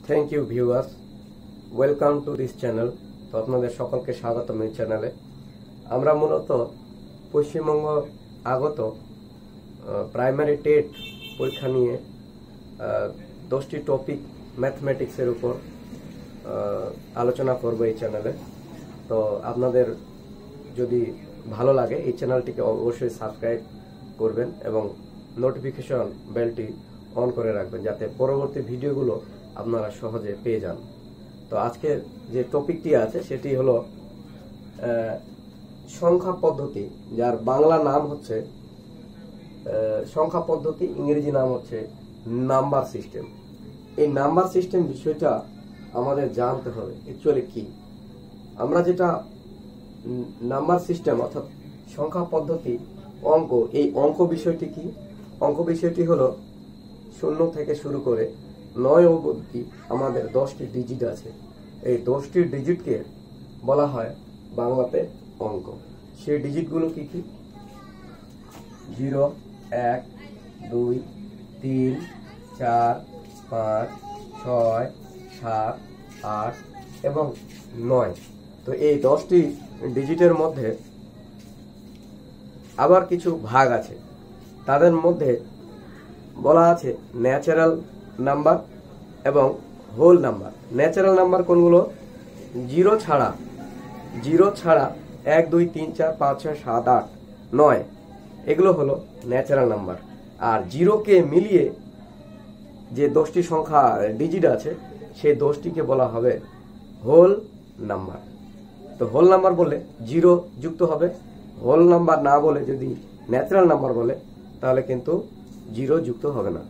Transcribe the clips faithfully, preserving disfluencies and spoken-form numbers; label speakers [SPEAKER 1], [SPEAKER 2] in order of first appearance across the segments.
[SPEAKER 1] Thank you viewers, welcome to this channel. তো আপনাদের সকলকে স্বাগতম এই চ্যানেলে। আমরা মূলত পশ্চিমবঙ্গ আগত প্রাইমারি টেট পরীক্ষা নিয়ে দশটি টপিক ম্যাথমেটিক্সের উপর আলোচনা করব এই চ্যানেলে। তো আপনাদের যদি ভালো লাগে এই চ্যানেলটিকে অবশ্যই সাবস্ক্রাইব করবেন এবং নোটিফিকেশন বেলটি অন করে রাখবেন যাতে পরবর্তী ভিডিওগুলো আপনারা সহজে পেয়ে যান। তো আজকে যে টপিকটি আছে সেটি হলো সংখ্যা পদ্ধতি, যার বাংলা নাম হচ্ছে সংখ্যা পদ্ধতি, ইংরেজি নাম হচ্ছে নাম্বার সিস্টেম। এই নাম্বার সিস্টেম বিষয়টা আমাদের জানতে হবে অ্যাকচুয়ালি কি। আমরা যেটা নাম্বার সিস্টেম অর্থাৎ সংখ্যা পদ্ধতি, অঙ্ক, এই অঙ্ক বিষয়টি কি? অঙ্ক বিষয়টি হলো শূন্য থেকে শুরু করে নয় অবধি আমাদের দশটি ডিজিট আছে। এই দশটি ডিজিটকে বলা হয় বাংলাতে অঙ্ক। সেই ডিজিটগুলো কি কি? জিরো, এক, দুই, তিন, চার, পাঁচ, ছয়, সাত, আট এবং নয়। তো এই দশটি ডিজিটের মধ্যে আবার কিছু ভাগ আছে। তাদের মধ্যে বলা আছে ন্যাচারাল নাম্বার এবং হোল নাম্বার। ন্যাচারাল নাম্বার কোনগুলো? জিরো ছাড়া জিরো ছাড়া এক, দুই, তিন, চার, পাঁচ, ছয়, সাত, আট, নয়, এগুলো হলো ন্যাচারাল নাম্বার। আর জিরোকে মিলিয়ে যে দশটি সংখ্যা ডিজিট আছে সেই দশটিকে বলা হবে হোল নাম্বার। তো হোল নাম্বার বলে জিরো যুক্ত হবে, হোল নাম্বার না বলে যদি ন্যাচারাল নাম্বার বলে তাহলে কিন্তু জিরো যুক্ত হবে না।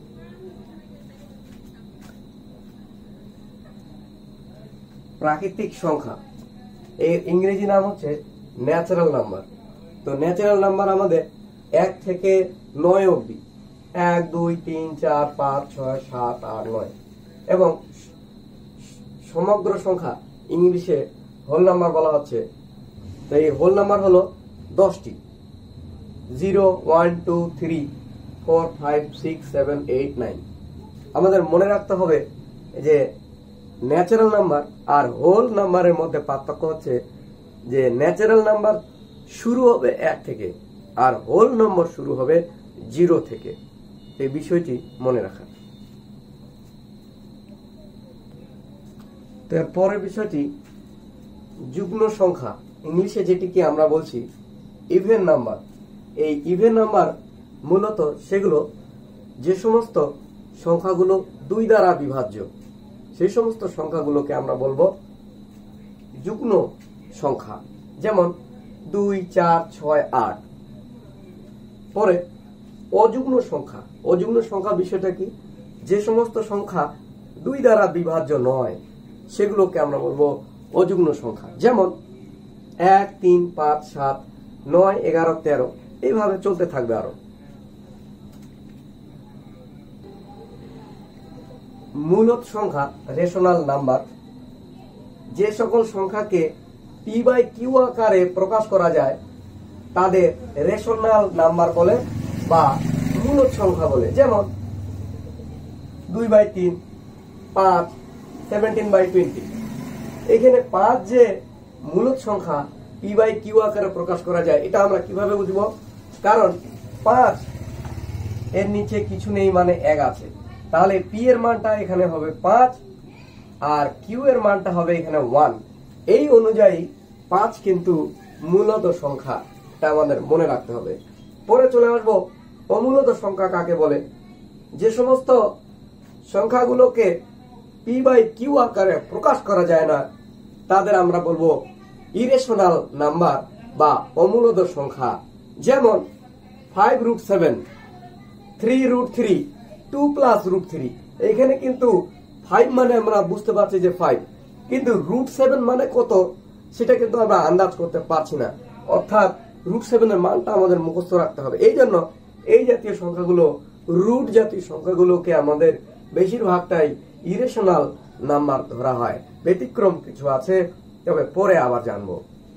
[SPEAKER 1] প্রাকৃতিক সংখ্যা, এর ইংরেজি নাম হচ্ছে ন্যাচারাল নাম্বার। তো ন্যাচারাল নাম্বার আমাদের এক থেকে নয় অবধি, এক, দুই, তিন, চার, পাঁচ, ছয়, সাত, আট, নয় এবং সমগ্র সংখ্যা ইংলিশে হোল নাম্বার বলা হচ্ছে। তো এই হোল নাম্বার হলো দশটি। Zero, one, two, three, four, five, six, seven, eight, nine. আমাদের মনে রাখতে হবে যে ন্যাচারাল নাম্বার আর হোল নাম্বারের মধ্যে পার্থক্য হচ্ছে যে ন্যাচারাল নাম্বার শুরু হবে এক থেকে আর হোল নম্বর শুরু হবে জিরো থেকে। এই বিষয়টি মনে রাখা। তো পরের বিষয়টি যুগ্ম সংখ্যা, ইংলিশে যেটিকে আমরা বলছি ইভেন নাম্বার। এই ইভেন নাম্বার মূলত সেগুলো যে সমস্ত সংখ্যাগুলো দুই দ্বারা বিভাজ্য, সেই সমস্ত সংখ্যাগুলোকে আমরা বলবো যুগ্ম সংখ্যা। যেমন দুই, চার, ছয়, আট। পরে অযুগ্ম সংখ্যা। অযুগ্ম সংখ্যা বিষয়টা কি? যে সমস্ত সংখ্যা দুই দ্বারা বিভাজ্য নয় সেগুলোকে আমরা বলবো অযুগ্ম সংখ্যা। যেমন এক, তিন, পাঁচ, সাত, নয়, এগারো, তেরো, এইভাবে চলতে থাকবে আরো। মূলদ সংখ্যা, রেশনাল নাম্বার। যে সকল সংখ্যাকে পি বাই কিউ আকারে প্রকাশ করা যায় তাদের রেশনাল নাম্বার বলে বা মূলদ সংখ্যা বলে। যেমন দুই বাই তিন, পাঁচ, সেভেন্টিন বাই টোয়েন্টি। এখানে পাঁচ যে মূলদ সংখ্যা পি বাই কিউ আকারে প্রকাশ করা যায়, এটা আমরা কিভাবে বুঝবো? কারণ পাঁচ এর নিচে কিছু নেই মানে এক আছে, তাহলে পি এর মানটা এখানে হবে পাঁচ আর কিউ এর মানটা হবে এখানে ওয়ান। এই অনুযায়ী পাঁচ কিন্তু মূলদ সংখ্যা, এটা আমাদের মনে রাখতে হবে। পরে চলে আসবো অমূলদ সংখ্যা কাকে বলে। যে সমস্ত সংখ্যাগুলোকে পি বাই কিউ আকারে প্রকাশ করা যায় না তাদের আমরা বলবো ইরেশনাল নাম্বার বা অমূলদ সংখ্যা। যেমন five root seven, three root three, two plus root three. এখানে কিন্তু ফাইভ মানে আমরা বুঝতে পারছি যে ফাইভ, কিন্তু রুট সেভেন মানে কত সেটা কিন্তু আমরা আন্দাজ করতে পারছি না। অর্থাৎ রুট সেভেন এর মানটা আমাদের মুখস্থ রাখতে হবে। এই জন্য এই জাতীয় সংখ্যাগুলো, রুট জাতীয় সংখ্যাগুলোকে আমাদের বেশিরভাগটাই ইরেশনাল নাম্বার ধরা হয়। ব্যতিক্রম কিছু আছে, তবে পরে আবার জানবো।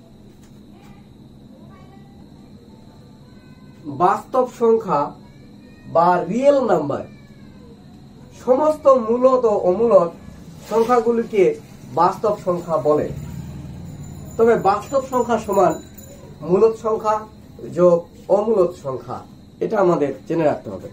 [SPEAKER 1] বাস্তব সংখ্যা বা রিয়েল নাম্বার। সমস্ত মূলত ও অমূলত সংখ্যাগুলিকে বাস্তব সংখ্যা বলে। তবে বাস্তব সংখ্যা সমান মূলদ সংখ্যা যোগ অমূলদ সংখ্যা, এটা আমাদের জেনে রাখতে হবে।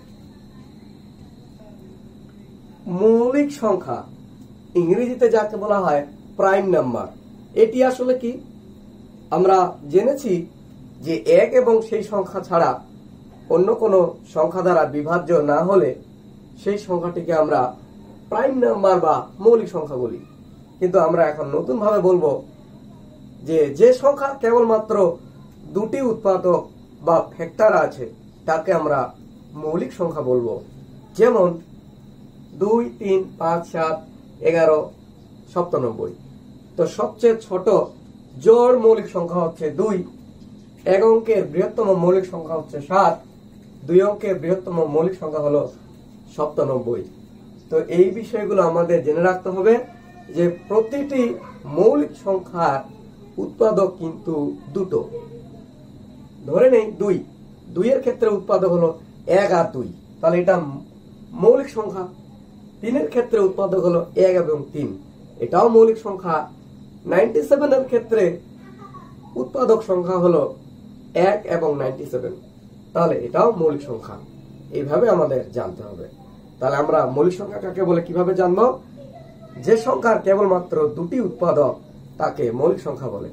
[SPEAKER 1] মৌলিক সংখ্যা ইংরেজিতে যাকে বলা হয় প্রাইম নাম্বার, এটি আসলে কি? আমরা জেনেছি যে এক এবং সেই সংখ্যা ছাড়া অন্য কোনো সংখ্যা দ্বারা বিভাজ্য না হলে সেই সংখ্যাটিকে আমরা প্রাইম নাম্বার বা মৌলিক সংখ্যা বলি। কিন্তু আমরা এখন নতুন ভাবে বলবো যে যে সংখ্যা কেবলমাত্র দুটি উৎপাদক বা ফ্যাক্টর আছে তাকে আমরা মৌলিক সংখ্যা বলবো। যেমন দুই, তিন, পাঁচ, সাত, এগারো, সপ্তানব্বই। তো সবচেয়ে ছোট জোড় মৌলিক সংখ্যা হচ্ছে দুই, এক অঙ্কের বৃহত্তম মৌলিক সংখ্যা হচ্ছে সাত, দুই অঙ্কের বৃহত্তম মৌলিক সংখ্যা হলো সপ্তানব্বই। তো এই বিষয়গুলো আমাদের জেনে রাখতে হবে যে প্রতিটি মৌলিক সংখ্যার উৎপাদক কিন্তু দুটো। ধরে নেই দুই, দুইয়ের ক্ষেত্রে উৎপাদক হলো এক আর দুই, তাহলে এটা মৌলিক সংখ্যা। তিনের ক্ষেত্রে উৎপাদক হলো এক এবং তিন, এটাও মৌলিক সংখ্যা। নাইনটি সেভেন এর ক্ষেত্রে উৎপাদক সংখ্যা হলো এক এবং নাইনটি সেভেন, তাহলে এটাও মৌলিক সংখ্যা। এইভাবে আমাদের জানতে হবে। তাহলে আমরা মৌলিক সংখ্যা কাকে বলে কিভাবে জানবো? যে সংখ্যার কেবলমাত্র দুটি উৎপাদক তাকে মৌলিক সংখ্যা বলে।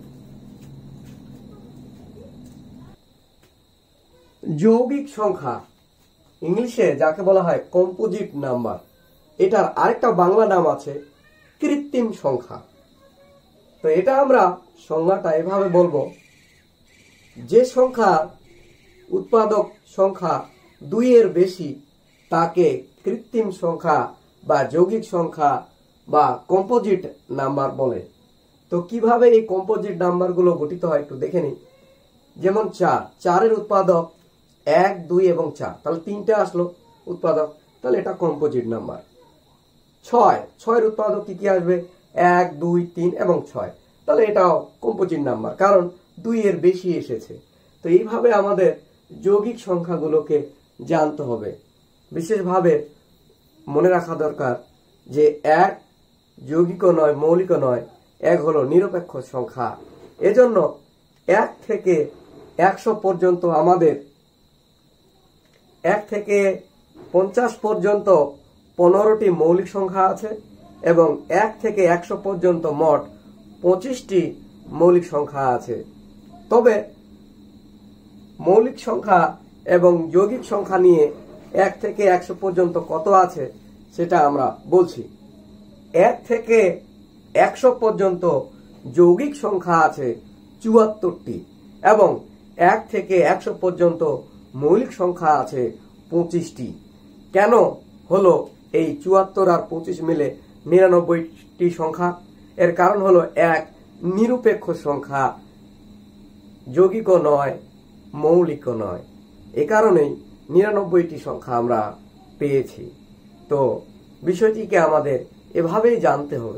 [SPEAKER 1] যৌগিক সংখ্যা ইংলিশে যাকে বলা হয় কম্পোজিট নাম্বার, এটার আরেকটা বাংলা নাম আছে কৃত্রিম সংখ্যা। তো এটা আমরা সংজ্ঞাটা এভাবে বলবো, যে সংখ্যা উৎপাদক সংখ্যা দুই এর বেশি তাকে কৃত্রিম সংখ্যা বা যৌগিক সংখ্যা বা কম্পোজিট নাম্বার বলে। তো কিভাবে এই কম্পোজিট নাম্বারগুলো গঠিত হয় একটু দেখে নিই। যেমন চার, চারের উৎপাদক এক, দুই এবং চার, তাহলে তিনটা আসলো উৎপাদক, তাহলে এটা কম্পোজিট নাম্বার। ছয়, ছয়ের উৎপাদক কি কি আসবে? এক, দুই, তিন এবং ছয়, তাহলে এটাও কম্পোজিট নাম্বার, কারণ দুই এর বেশি এসেছে। তো এইভাবে আমাদের যৌগিক সংখ্যাগুলোকে জানতে হবে। বিশেষভাবে মনে রাখা দরকার যে এক যৌগিকও নয়, মৌলিকও নয়, এক হলো নিরপেক্ষ সংখ্যা। এজন্য এক থেকে একশো পর্যন্ত আমাদের এক থেকে পঞ্চাশ পর্যন্ত পনেরোটি মৌলিক সংখ্যা আছে এবং এক থেকে একশো পর্যন্ত মোট পঁচিশটি মৌলিক সংখ্যা আছে। তবে মৌলিক সংখ্যা এবং যৌগিক সংখ্যা নিয়ে এক থেকে একশো পর্যন্ত কত আছে সেটা আমরা বলছি। এক থেকে একশো পর্যন্ত যৌগিক সংখ্যা আছে চুয়াত্তরটি এবং এক থেকে একশো পর্যন্ত মৌলিক সংখ্যা আছে পঁচিশটি। কেন হলো এই চুয়াত্তর আর পঁচিশ মিলে নিরানব্বইটি সংখ্যা? এর কারণ হলো এক নিরপেক্ষ সংখ্যা, যৌগিকও নয়, মৌলিকও নয়। এ কারণেই নিরানব্বইটি সংখ্যা আমরা পেয়েছি। তো বিষয়টিকে আমাদের এভাবেই জানতে হবে।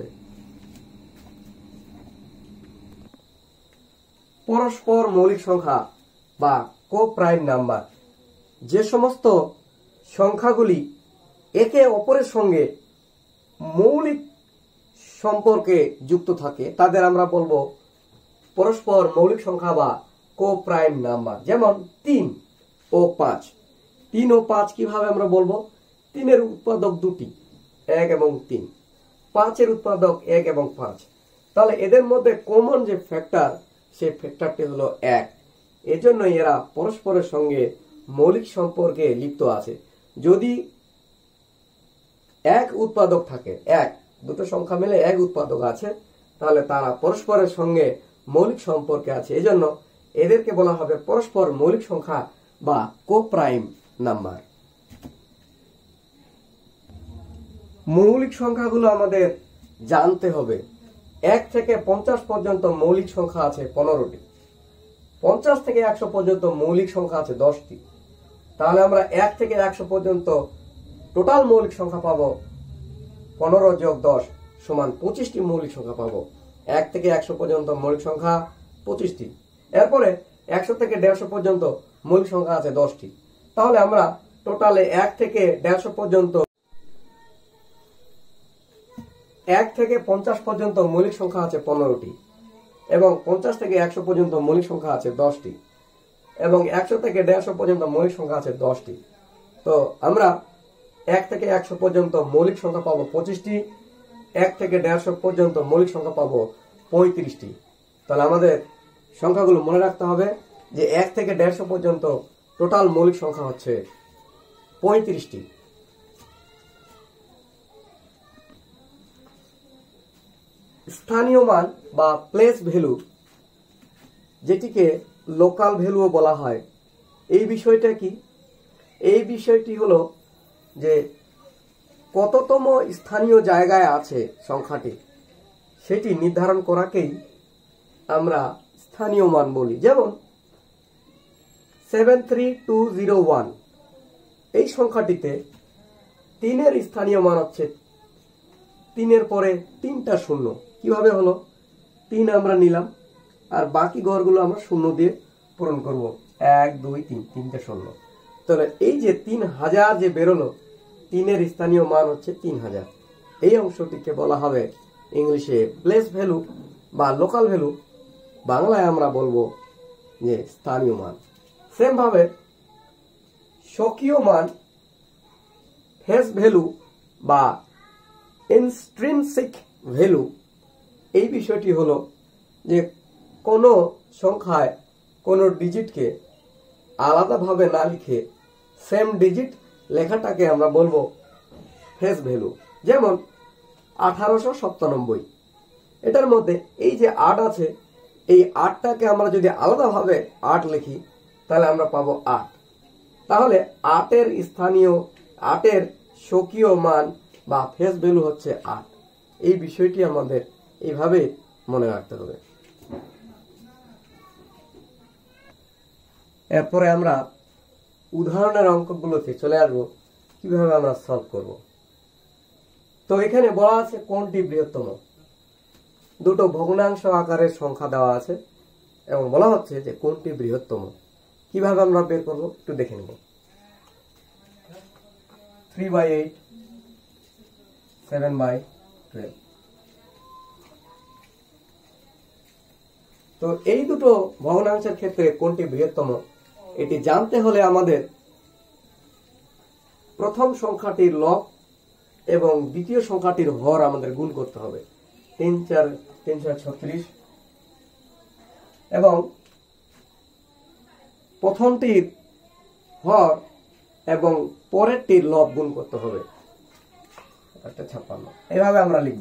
[SPEAKER 1] পরস্পর মৌলিক সংখ্যা বা কো-প্রাইম নাম্বার, যে সমস্ত সংখ্যাগুলি একে অপরের সঙ্গে মৌলিক সম্পর্কে যুক্ত থাকে তাদের আমরা বলবো পরস্পর মৌলিক সংখ্যা বা কো-প্রাইম নাম্বার। যেমন তিন ও পাঁচ, তিন ও পাঁচ কিভাবে আমরা বলবো? তিনের উৎপাদক দুটি, এক এবং তিন। পাঁচের উৎপাদক এক এবং পাঁচ, তাহলে এদের মধ্যে কমন যে ফ্যাক্টর সেই ফ্যাক্টরটি হলো এক। এজন্য এরা পরস্পরের সঙ্গে মৌলিক সম্পর্কে লিপ্ত আছে। যদি এক উৎপাদক থাকে, এক দুটো সংখ্যা মিলে এক উৎপাদক আছে, তাহলে তারা পরস্পরের সঙ্গে মৌলিক সম্পর্কে আছে। এজন্য এদেরকে বলা হবে পরস্পর মৌলিক সংখ্যা বা কো-প্রাইম নাম্বার। মৌলিক সংখ্যাগুলো আমাদের জানতে হবে। এক থেকে পঞ্চাশ পর্যন্ত মৌলিক সংখ্যা আছে পনেরোটি, পঞ্চাশ থেকে একশো পর্যন্ত মৌলিক সংখ্যা আছে দশটি। তাহলে আমরা এক থেকে একশো পর্যন্ত টোটাল মৌলিক সংখ্যা পাবো পনেরো যোগ দশ সমান পঁচিশটি মৌলিক সংখ্যা পাবো। এক থেকে একশো পর্যন্ত মৌলিক সংখ্যা পঁচিশটি। এরপরে একশো থেকে দেড়শো পর্যন্ত মৌলিক সংখ্যা আছে দশটি। তাহলে আমরা টোটালে এক থেকে দেড়শো পর্যন্ত এক থেকে পঞ্চাশ পর্যন্ত মৌলিক সংখ্যা আছে পনেরোটি, এবং পঞ্চাশ থেকে একশো পর্যন্ত মৌলিক সংখ্যা আছে দশটি, এবং একশো থেকে দেড়শো পর্যন্ত মৌলিক সংখ্যা আছে দশটি। তো আমরা এক থেকে একশো পর্যন্ত মৌলিক সংখ্যা পাবো পঁচিশটি, এক থেকে দেড়শো পর্যন্ত মৌলিক সংখ্যা পাবো পঁয়ত্রিশটি। তাহলে আমাদের সংখ্যাগুলো মনে রাখতে হবে যে এক থেকে দেড়শো পর্যন্ত টোটাল মৌলিক সংখ্যা হচ্ছে পঁয়ত্রিশটি। স্থানীয় মান বা প্লেস ভ্যালু, যেটিকে লোকাল ভ্যালুও বলা হয়, এই বিষয়টা কি? এই বিষয়টি হলো যে কততম স্থানীয় জায়গায় আছে সংখ্যাটি, সেটি নির্ধারণ করাকেই আমরা স্থানীয় মান বলি। যেমন seven three two zero one, এই সংখ্যাটিতে তিনের স্থানীয় মান হচ্ছে তিনের পরে তিনটা শূন্য। কিভাবে হলো? তিন আমরা নিলাম আর বাকি ঘরগুলো আমরা শূন্য দিয়ে পূরণ করব, এক দুই তিন, তিনটা শূন্য। তাহলে এই যে তিন হাজার যে বেরোলো, তিনের স্থানীয় মান হচ্ছে তিন হাজার। এই অংশটিকে বলা হবে ইংলিশে প্লেস ভ্যালু বা লোকাল ভ্যালু, বাংলায় আমরা বলবো যে স্থানীয় মান। সেম ভাবে স্বকীয় মান, ফেস ভ্যালু বা ইন্ট্রিনসিক ভ্যালু, এই বিষয়টি হলো যে কোনো সংখ্যায় কোনো ডিজিটকে আলাদাভাবে না লিখে সেম ডিজিট লেখাটাকে আমরা বলবো ফেস ভ্যালু। যেমন আঠারোশো সপ্তানব্বই, এটার মধ্যে এই যে আট আছে, এই আটটাকে আমরা যদি আলাদাভাবে আট লিখি তাহলে আমরা পাবো আট। তাহলে আটের স্থানীয়, আটের স্বকীয় মান বা ফেস ভ্যালু হচ্ছে আট। এই বিষয়টি আমাদের এইভাবে মনে রাখতে হবে। এরপরে আমরা উদাহরণের অঙ্কগুলোতে চলে আসবো, কিভাবে আমরা সলভ করব। তো এখানে বলা আছে কোনটি বৃহত্তম। দুটো ভগ্নাংশ আকারের সংখ্যা দেওয়া আছে এবং বলা হচ্ছে যে কোনটি বৃহত্তম। কিভাবে আমরা বের করব একটু দেখে নেব। Three by eight, seven by twelve. তো এই দুটো ভগ্নাংশের ক্ষেত্রে কোনটি বৃহত্তম এটি জানতে হলে আমাদের প্রথম সংখ্যাটির লব এবং দ্বিতীয় সংখ্যাটির হর আমাদের গুণ করতে হবে। তিন চার তিন চার ছত্রিশ, এবং প্রথমটির হর এবং পরেরটির লব গুণ করতে হবে, একটা ছাপ্পান্ন। এইভাবে আমরা লিখব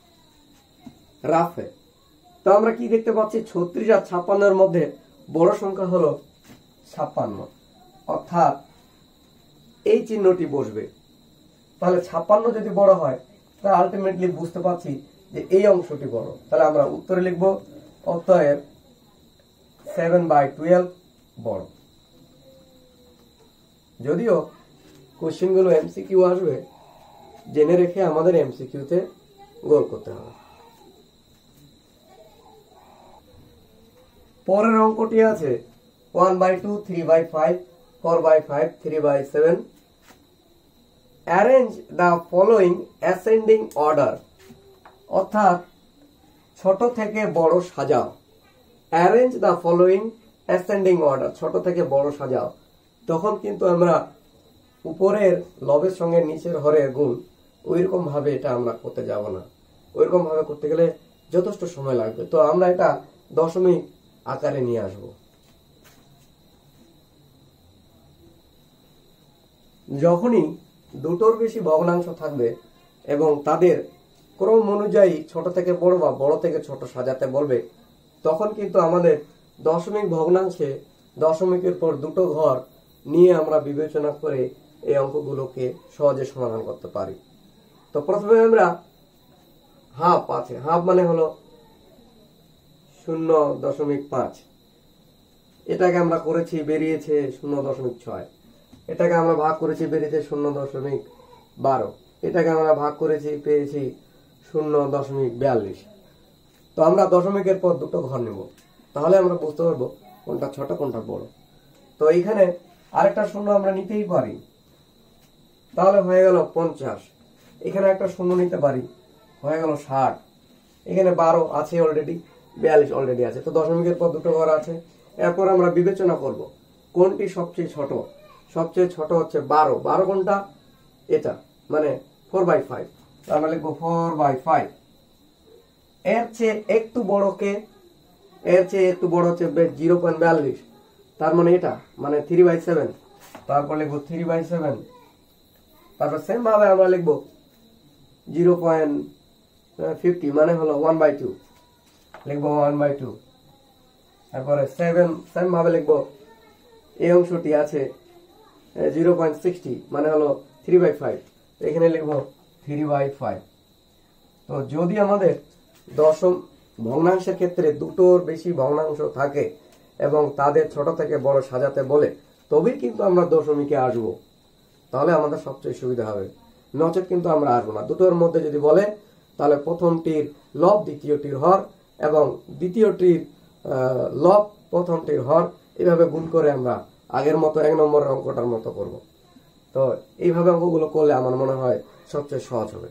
[SPEAKER 1] রাফে। তো আমরা কি দেখতে পাচ্ছি, ছত্রিশ আর ছাপ্পান্নের মধ্যে বড় সংখ্যা হলো ছাপ্পান্ন, অর্থাৎ এই চিহ্নটি বসবে। তাহলে ছাপ্পান্ন যদি বড় হয় তাহলে আলটিমেটলি বুঝতে পারছি যে এই অংশটি বড়। তাহলে আমরা উত্তরে লিখব অতএব সেভেন বাই টুয়েলভ বড়। যদিও কোশ্চেন গুলো এমসিকিউ আসবে, জেনে রেখে আমাদের এমসিকিউতে গোল করতে হবে। পরের অঙ্কটি আছে one by two, three by five, four by five, three by seven. Arrange the following ascending order, অর্থাৎ ছোট থেকে বড় সাজাও। Arrange the following ascending order, ছোট থেকে বড় সাজাও। তখন কিন্তু আমরা উপরের লবের সঙ্গে নিচের হরের গুণ ওইরকম ভাবে এটা আমরা করতে যাব না। ওইরকম ভাবে করতে গেলে যথেষ্ট সময় লাগবে। তো আমরা এটা দশমিক আকারে নিয়ে আসব। যখনই দুটোর বেশি ভগ্নাংশ থাকবে এবং তাদের ক্রম অনুযায়ী ছোট থেকে বড় বা বড় থেকে ছোট সাজাতে বলবে, তখন কিন্তু আমাদের দশমিক ভগ্নাংশে দশমিকের পর দুটো ঘর নিয়ে আমরা বিবেচনা করে এই অঙ্কগুলোকে সহজে সমাধান করতে পারি। তো প্রথমে আমরা হাফ আছে, হাফ মানে হলো শূন্য দশমিক পাঁচ। এটাকে আমরা করেছি, বেরিয়েছে শূন্য দশমিক ছয়। এটাকে আমরা ভাগ করেছি, বেরিয়েছে শূন্য দশমিক বারো। এটাকে আমরা ভাগ করেছি, পেয়েছি শূন্য দশমিক বিয়াল্লিশ। তো আমরা দশমিকের পর দুটো ঘর নেব, তাহলে আমরা বুঝতে পারবো কোনটা ছোট কোনটা বড়। তো এইখানে আরেকটা শূন্য আমরা নিতেই পারি, তাহলে হয়ে গেল পঞ্চাশ। এখানে একটা শূন্য নিতে পারি, হয়ে গেল ষাট, এখানে বারো আছে অলরেডি, বিয়াল্লিশ অলরেডি আছে, তো দশমিকের পর দুটো ঘর আছে। এরপর আমরা বিবেচনা করব কোনটি সবচেয়ে ছোট। সবচেয়ে ছোট হচ্ছে বারো। বারো কোনটা? এটা, মানে ফোর বাই ফাইভ। আমরা লিখবো ফোর বাই ফাইভ। এর চেয়ে একটু বড় কে? এর চেয়ে একটু বড় হচ্ছে জিরো পয়েন্ট বিয়াল্লিশ, তার মানে এটা, মানে থ্রি বাই সেভেন। তারপর লিখবো থ্রি বাই সেভেন। তারপর সেম ভাবে আমরা লিখবো জিরো পয়েন্ট ফিফটি, মানে হলো ওয়ান বাই টু, লিখবো ওয়ান বাই টু। তারপরে সেভেন সেম ভাবে লিখবো, এই অংশটি আছে জিরো পয়েন্ট সিক্সটি, মানে হলো থ্রি বাই ফাইভ, এখানে লিখবো থ্রি বাই ফাইভ। তো যদি আমাদের দশম ভগ্নাংশের ক্ষেত্রে দুটোর বেশি ভগ্নাংশ থাকে এবং তাদের ছোট থেকে বড় সাজাতে বলে, তবেই কিন্তু আমরা দশমিকে আসবো, তাহলে আমাদের সবচেয়ে সুবিধা হবে। নচেত কিন্তু আমরা আসবো না। দুটোর মধ্যে যদি বলে, তাহলে প্রথমটির লব দ্বিতীয়টির হর এবং দ্বিতীয়টির লব প্রথমটির হর, এইভাবে গুণ করে আমরা আগের মতো এক নম্বরের অঙ্কটার মতো করব। তো এইভাবে অঙ্কগুলো করলে আমার মনে হয় সবচেয়ে সহজ হবে।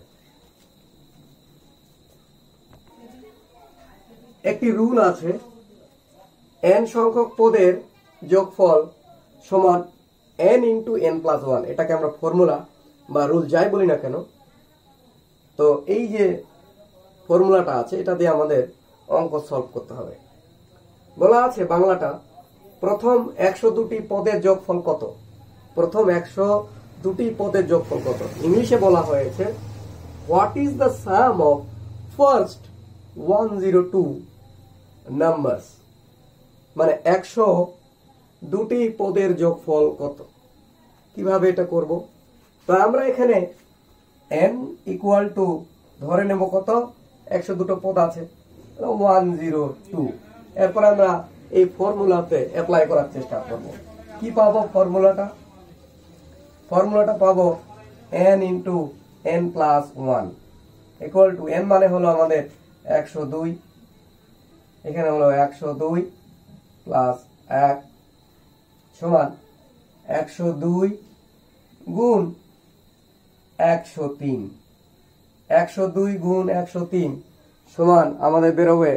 [SPEAKER 1] একটি রুল আছে, এন সংখ্যক পদের যোগফল সমান n into n plus one. এটাকে আমরা ফর্মুলা বা রুল যাই বলি না কেন, তো এই যে ফর্মুলাটা আছে, এটা দিয়ে আমাদের অঙ্ক সলভ করতে হবে। বলা আছে বাংলাটা, প্রথম একশো দুটি পদের যোগফল কত? প্রথম একশো দুটি পদের যোগফল কত? ইংলিশে বলা হয়েছে, what is the sum of first one zero two numbers, মানে একশো দুটি পদের যোগফল কত। কিভাবে এটা করব? তো আমরা এখানে n ইকুয়াল টু ধরে নেব কত, একশো দুটো পদ আছে, ওয়ান জিরো টু। এরপর আমরা এই ফর্মুলাতে অ্যাপ্লাই করার চেষ্টা করব। কি পাবো ফর্মুলাটা? ফর্মুলাটা পাবো n into n plus one equal to, n মানে হলো আমাদের একশো দুই, এখানে হলো একশো দুই প্লাস এক সমান একশো দুই গুণ একশো তিন। একশো দুই গুণ একশো তিন সমান আমাদের বেরোবে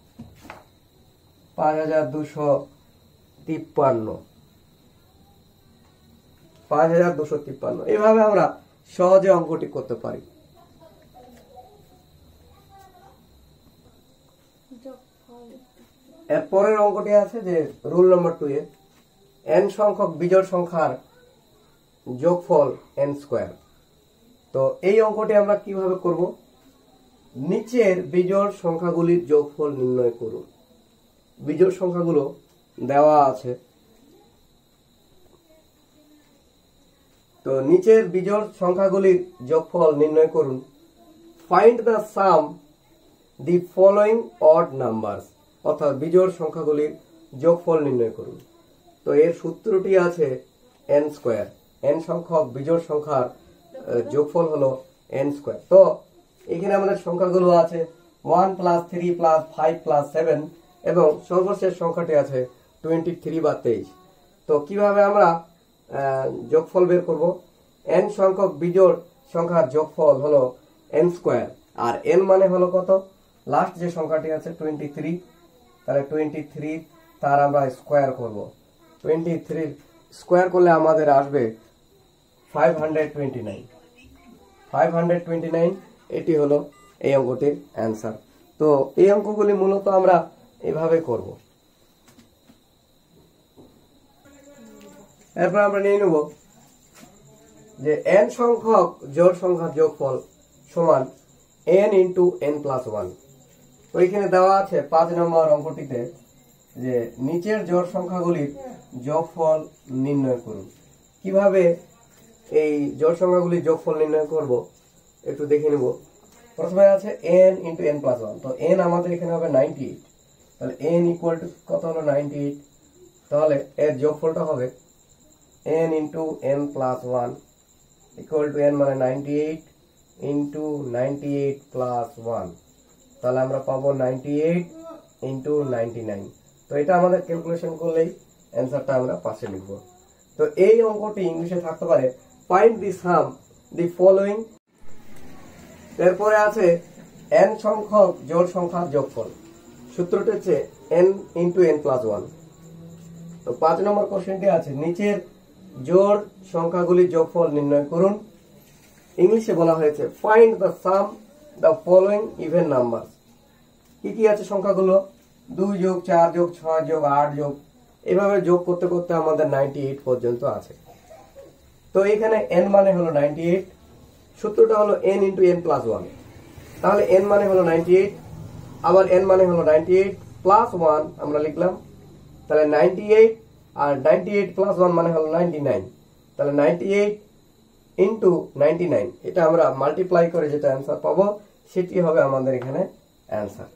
[SPEAKER 1] পাঁচ হাজার দুশো তিপ্পান্ন। পাঁচ হাজার দুশো তিপ্পান্ন। এইভাবে আমরা সহজে অঙ্কটি করতে পারি। এর পরের অঙ্কটি আছে যে rule number two A, n সংখ্যক বিজোড় সংখ্যার যোগফল এন স্কোয়ার। তো এই অঙ্কটি আমরা কিভাবে করব? নিচের বিজোড় সংখ্যাগুলির যোগফল নির্ণয় করুন। বিজোড় সংখ্যাগুলো দেওয়া আছে, তো নিচের বিজোড় সংখ্যাগুলির যোগফল নির্ণয় করুন। Find the sum the following odd numbers, অর্থাৎ বিজোড় সংখ্যাগুলির যোগফল নির্ণয় করুন। তো এর সূত্রটি আছে এন স্কোয়ার। এন সংখ্যক বিজোড় সংখ্যার যোগফল হলো এন স্কোয়ার। তো এখানে আমাদের সংখ্যাগুলো আছে one plus three plus five plus seven এবং সর্বশেষ সংখ্যাটি আছে টোয়েন্টি থ্রি বা তেইশ। তো কিভাবে আমরা যোগফল বের করব? এন সংখ্যক বিজোড় সংখ্যার যোগফল হলো এন স্কোয়ার, আর এন মানে হলো কত? লাস্ট যে সংখ্যাটি আছে টোয়েন্টি থ্রি, তাহলে টোয়েন্টি থ্রি তার আমরা স্কোয়ার করব। টোয়েন্টি থ্রি স্কোয়ার করলে আমাদের আসবে five hundred twenty nine. Five hundred twenty nine এটি হলো এই অঙ্কটির অ্যান্সার। তো এই অঙ্কগুলি মূলত আমরা এভাবে করব। এরপর আমরা নিয়ে নেব যে এন সংখ্যক জোড় সংখ্যার যোগফল সমান n into n plus one. তো এখানে দেওয়া আছে পাঁচ নম্বর অঙ্কটিতে যে নিচের জোড় সংখ্যাগুলির যোগফল নির্ণয় করুন। কিভাবে এই জোড় সংখ্যাগুলির যোগফল নির্ণয় করব একটু দেখে নেব। প্রথমে আছে n into n plus one. তো এন আমাদের এখানে হবে নাইনটি এইট, তাহলে এন ইকুয়াল টু কত হলো নাইনটি এইট, তাহলে এর যোগফলটা হবে n into n plus one equal to n মানে ninety eight into ninety eight plus one, তাহলে আমরা পাবো ninety eight into ninety nine. তো এটা আমাদের ক্যালকুলেশন করলেই অ্যান্সারটা আমরা পাশে লিখব। তো এই অঙ্কটি ইংলিশে থাকতে পারে find the some the following. এরপরে আছে এন সংখ্যক জোড় সংখ্যার যোগফল। সূত্রটি হচ্ছে n into n plus one. তো পাঁচ নম্বর কোশ্চেনটি আছে, নিচের জোড় সংখ্যাগুলির যোগফল নির্ণয় করুন। ইংলিশে বলা হয়েছে find the sum the following even number. কি কি আছে সংখ্যাগুলো? দুই যোগ চার যোগ ছয় যোগ আট যোগ, এভাবে যোগ করতে করতে আমাদের নাইনটি এইট পর্যন্ত আছে। তো এখানে এন মানে হলো নাইনটি এইট, সূত্রটা হলো n into n plus one. তাহলে এন মানে হলো নাইনটি এইট, আবার এন মানে হলো নাইনটি এইট প্লাস ওয়ান আমরা লিখলাম। তাহলে নাইনটি এইট আর নাইনটি এইট প্লাস ওয়ান মানে হলো নাইনটি নাইন। তাহলে ninety eight into ninety nine, এটা আমরা মাল্টিপ্লাই করে যেটা অ্যান্সার পাবো সেটি হবে আমাদের এখানে অ্যান্সার।